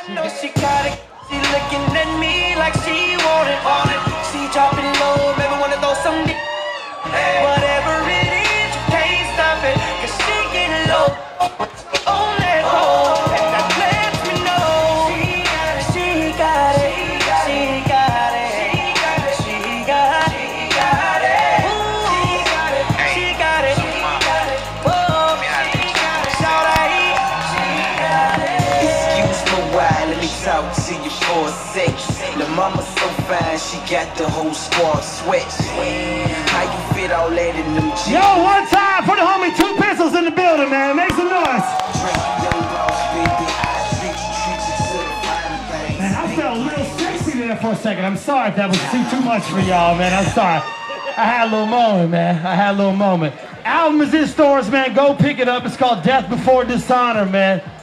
No, she got it. She looking at me like she want it. She dropping low, maybe wanna throw some dick. Whatever it is, you can't stop it. Cause she getting low on that hoe. And that lets me know she got it, she got it, she got it, she got it, she got it, she got it, she got it, she got it, whoa, she got it, shout out, she got it. Excuse me while, let me talk to you for a sec. Lil' mama so fine, she got the whole squad sweat. How you fit all that in them jeans? Yo, one time for the homie Two Pistols in the building, man. Make some noise. Man, I felt a little sexy there for a second. I'm sorry if that was too much for y'all, man. I'm sorry. I had a little moment, man. I had a little moment. Album is in stores, man. Go pick it up. It's called Death Before Dishonor, man.